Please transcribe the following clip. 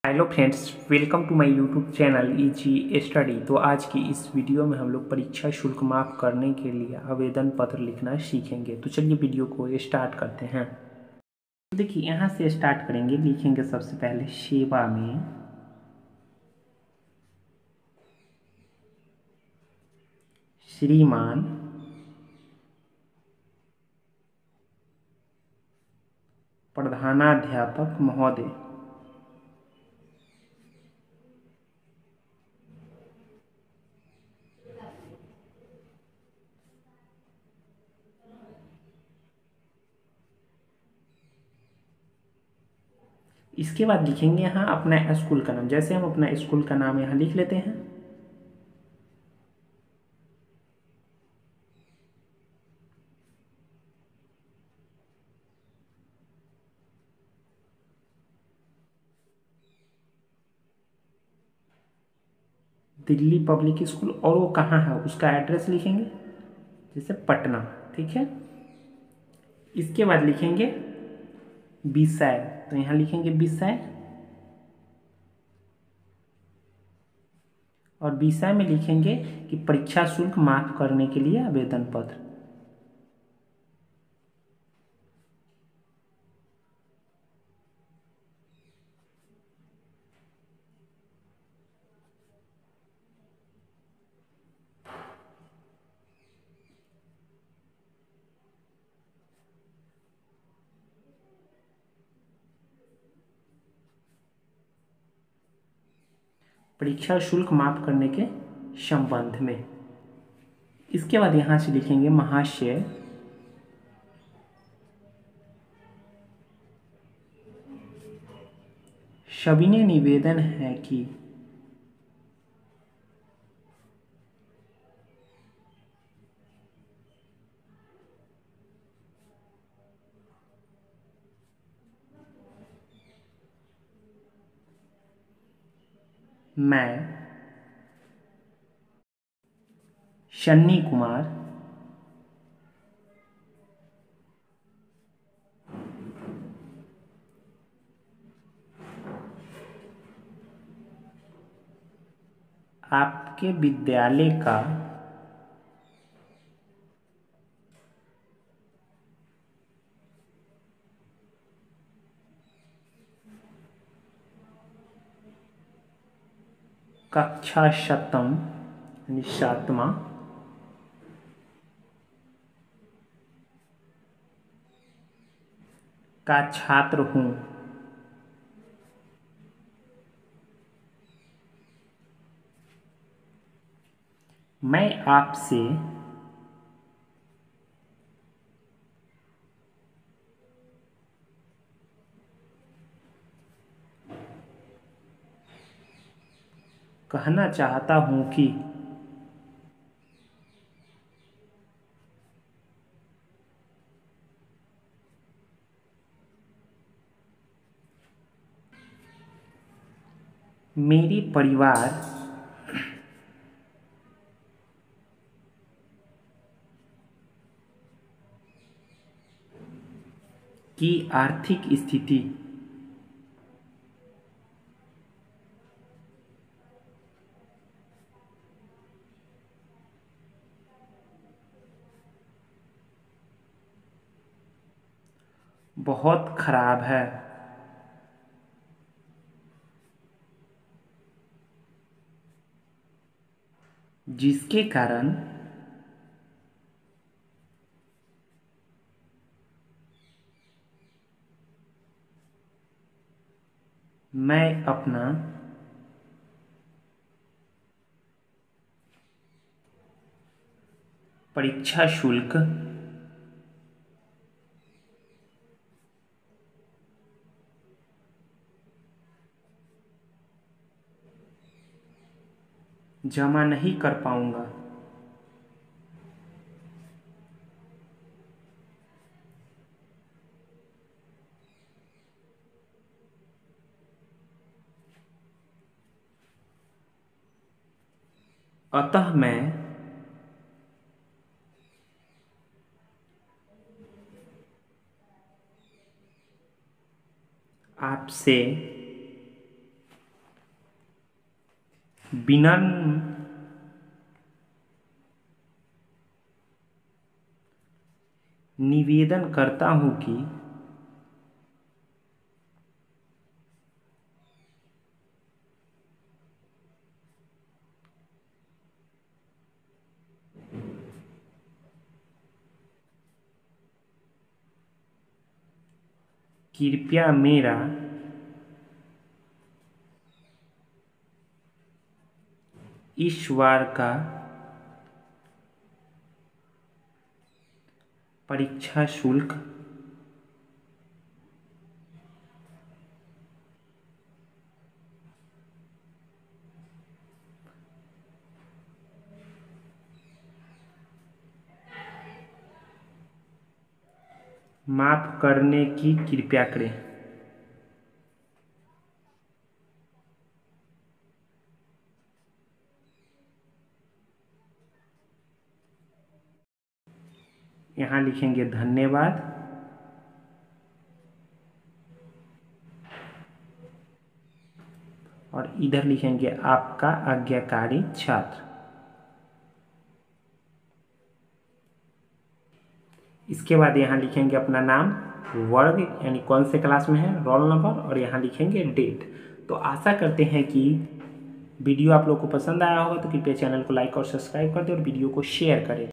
Hello friends, welcome to my YouTube channel easy study. तो आज की इस वीडियो में हम लोग परीक्षा शुल्क माफ़ करने के लिए आवेदन पत्र लिखना सीखेंगे। तो चलिए वीडियो को स्टार्ट करते हैं। तो देखिए, यहाँ से स्टार्ट करेंगे। लिखेंगे सबसे पहले सेवा में श्रीमान प्रधानाध्यापक महोदय। इसके बाद लिखेंगे यहाँ अपना स्कूल का नाम। जैसे हम अपना स्कूल का नाम यहाँ लिख लेते हैं। दिल्ली पब्लिक स्कूल, और वो कहाँ है उसका एड्रेस लिखेंगे, जैसे पटना। ठीक है। इसके बाद लिखेंगे विषय। तो यहाँ लिखेंगे विषय, और विषय में लिखेंगे कि परीक्षा शुल्क माफ करने के लिए आवेदन पत्र। परीक्षा शुल्क माफ करने के संबंध में। इसके बाद यहाँ से लिखेंगे महाशय सविनय निवेदन है कि मैं शन्नी कुमार आपके विद्यालय का कक्षा शतम यानी सातवां का छात्र हूँ। मैं आपसे कहना चाहता हूँ कि मेरे परिवार की आर्थिक स्थिति बहुत खराब है, जिसके कारण मैं अपना परीक्षा शुल्क जमा नहीं कर पाऊंगा। अतः मैं आपसे विनम्र निवेदन करता हूं कि कृपया मेरा इस बार का परीक्षा शुल्क माफ करने की कृपया करें। यहाँ लिखेंगे धन्यवाद और इधर लिखेंगे आपका आज्ञाकारी छात्र। इसके बाद यहाँ लिखेंगे अपना नाम, वर्ग यानी कौन से क्लास में है, रोल नंबर और यहाँ लिखेंगे डेट। तो आशा करते हैं कि वीडियो आप लोग को पसंद आया होगा, तो कृपया चैनल को लाइक और सब्सक्राइब कर दें और वीडियो को शेयर करें।